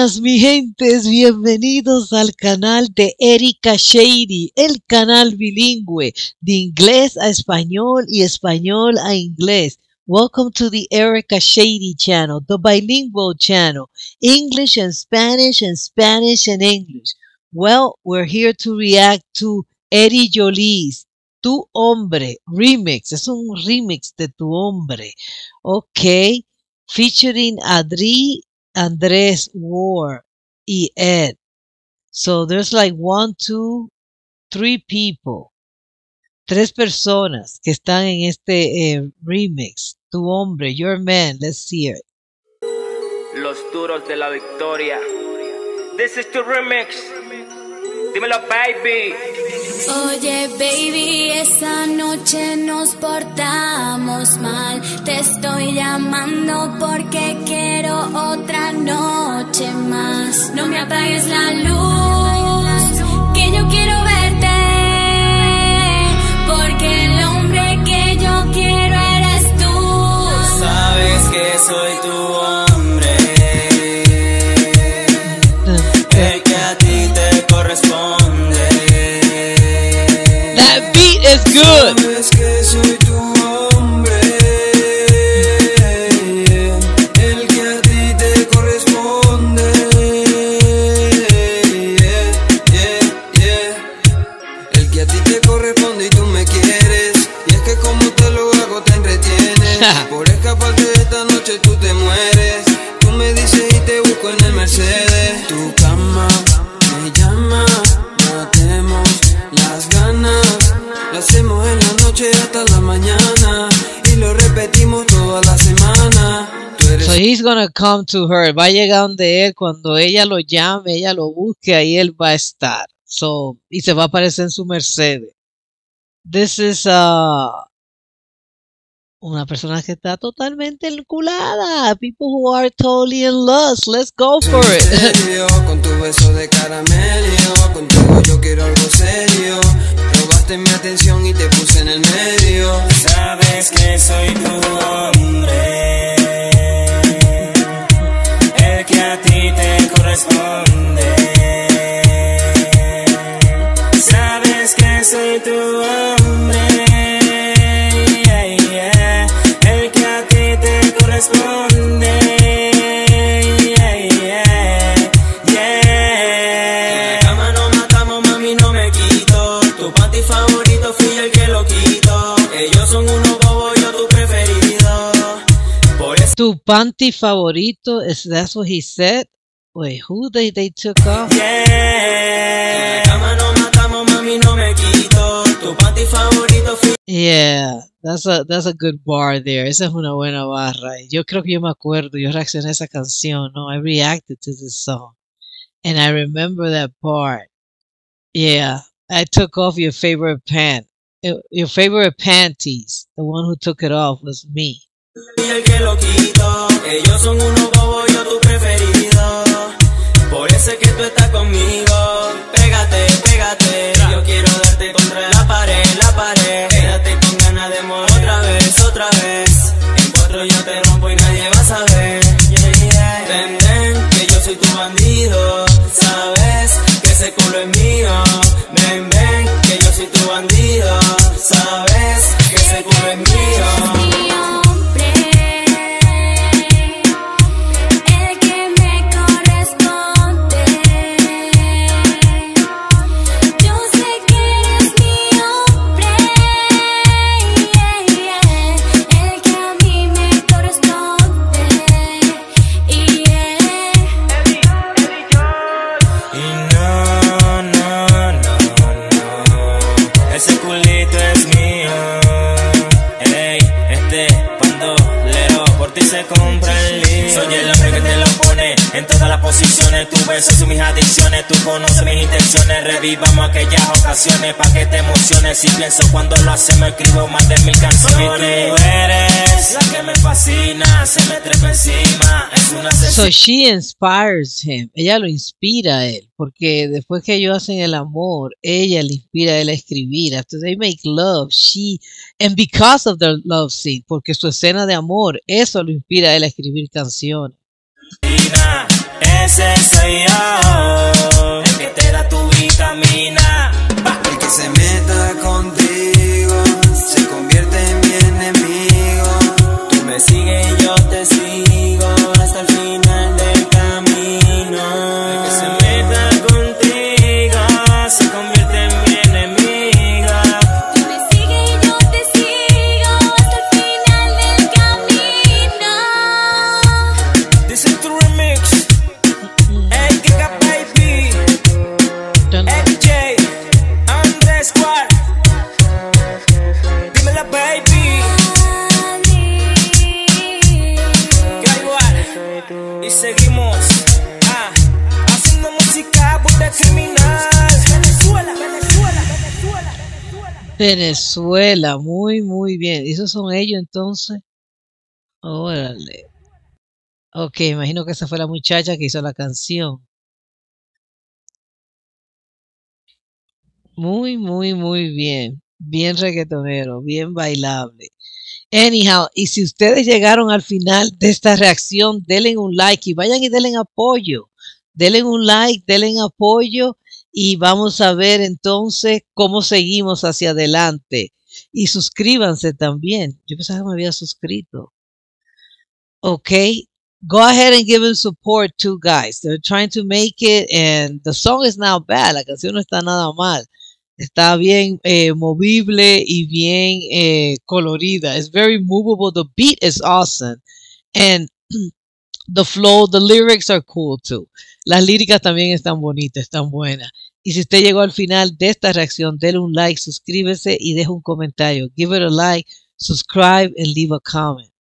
Buenas mi gentes, bienvenidos al canal de Erica Shady, el canal bilingüe de inglés a español y español a inglés. Welcome to the Erica Shady channel, the bilingual channel, English and Spanish and English. Well, we're here to react to Eddie Jolie's Tu Hombre remix. Es un remix de Tu Hombre. Okay, featuring Adri, Andrés Ward y Ed. So there's like 1, 2, 3 people. 3 personas que están en este remix. Tu Hombre, Your Man. Let's hear it. Los duros de la victoria. This is the remix. Dímelo, baby. Oye, baby, esa noche nos portamos mal. Te estoy llamando porque quiero otra noche más. No me apagues la luz, que yo quiero verte. Porque el hombre que yo quiero eres tú. Sabes que soy tu hombre, el que a ti te corresponde. That beat is good. Sabes que soy tu hombre, el que a ti te corresponde. El que a ti te corresponde y tú me quieres. Y es que como te lo hago te entretienes. Por escaparte de esta noche tú te mueres. Tú me dices y te busco en el Mercedes. Tu cama me llama, matemos las ganas. Lo hacemos en la noche hasta la mañana y lo repetimos toda la semana. Tú eres So he's gonna come to her. Va a llegar donde él cuando ella lo llame, ella lo busque, ahí él va a estar. So, y se va a aparecer en su Mercedes. This is una persona que está totalmente enculada. People who are totally in lust. Let's go for it. serio, con tu beso de caramelo. Contigo yo quiero algo serio. Robaste mi atención y te puse en el medio. Sabes que soy tu hombre, el que a ti te corresponde. Sabes que soy tu hombre, el que a ti te corresponde. En la cama nos matamos, mami, no me quito. Tu panty favorito fui el que lo quito. Ellos son unos bobos, yo tu preferido. Por eso Tu panty favorito, is that's what he said? Wait, who they took off? en la cama nos matamos, mami, no me quito. Tu panty favorito fui. Yeah, that's a good bar there. Esa es una buena barra. Yo creo que yo me acuerdo, yo reaccioné a esa canción, no? I reacted to this song. And I remember that part. Yeah, I took off your favorite pant. Your favorite panties. The one who took it off was me. Y el que lo quito. Ellos son unos bobos, yo tu preferido. Por eso es que tú estás conmigo. Pégate, pégate. Yo quiero darte contra la pared, la pared. Quédate con ganas de morir otra vez, otra vez. En 4 yo te rompo y nadie va a saber. Ven, ven, que yo soy tu bandido. Sabes que ese culo es mío. Ven, ven, que yo soy tu bandido. Sabes que ese culo es mío. Mi hombre, el que me corresponde. Yo sé que eres mi hombre, el que a mí me corresponde. Y no, ese culito es mío. Ey, bandolero, por ti se compra el lío. Soy el hombre que te lo pone en todas las posiciones. Tu beso y mis adicciones, tú conoces mis intenciones. Revivamos aquellas ocasiones pa' que te emociones. Si pienso cuando lo hacemos, escribo más de 1000 canciones. Tú eres la que me fascina, se me trepa encima. Es una So she inspires him. Ella lo inspira a él. Porque después que ellos hacen el amor, ella le inspira a él a escribir. After they make love, and because of the love scene, porque su escena de amor, eso lo inspira a él a escribir canciones. ese soy yo, el que te da tu vitamina. El que se meta contigo se convierte en mi enemigo. Tú me sigues y yo te sigo hasta el final del camino. El que se meta contigo se convierte en mi enemigo. Tú me sigues y yo te sigo hasta el final del camino. This is the remix. Hey, Kika Baby, FJ, Andrés Squad. Dímelo, baby. Y seguimos haciendo música puta criminal. Venezuela, Venezuela, Venezuela, Venezuela. Venezuela, muy bien. ¿Esos son ellos entonces? Órale. Ok, imagino que esa fue la muchacha que hizo la canción. Muy bien. Bien reggaetonero, bien bailable. Anyhow, y si ustedes llegaron al final de esta reacción, denle un like y vayan y denle apoyo. Denle un like, denle apoyo y vamos a ver entonces cómo seguimos hacia adelante. Y suscríbanse también. Yo pensaba que me había suscrito. Okay, go ahead and give them support too, guys. They're trying to make it and the song is not bad. La canción no está nada mal. Está bien movible y bien colorida. It's very movable. The beat is awesome. And the flow, the lyrics are cool too. Las líricas también están bonitas, están buenas. Y si usted llegó al final de esta reacción, denle un like, suscríbese y deje un comentario. Give it a like, subscribe and leave a comment.